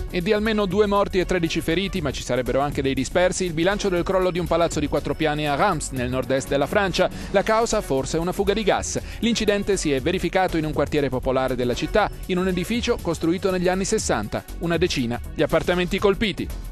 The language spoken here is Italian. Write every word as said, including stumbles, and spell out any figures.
E di almeno due morti e tredici feriti, ma ci sarebbero anche dei dispersi, il bilancio del crollo di un palazzo di quattro piani a Reims, nel nord-est della Francia. La causa forse una fuga di gas. L'incidente si è verificato in un quartiere popolare della città, in un edificio costruito negli anni sessanta. Una decina gli appartamenti colpiti.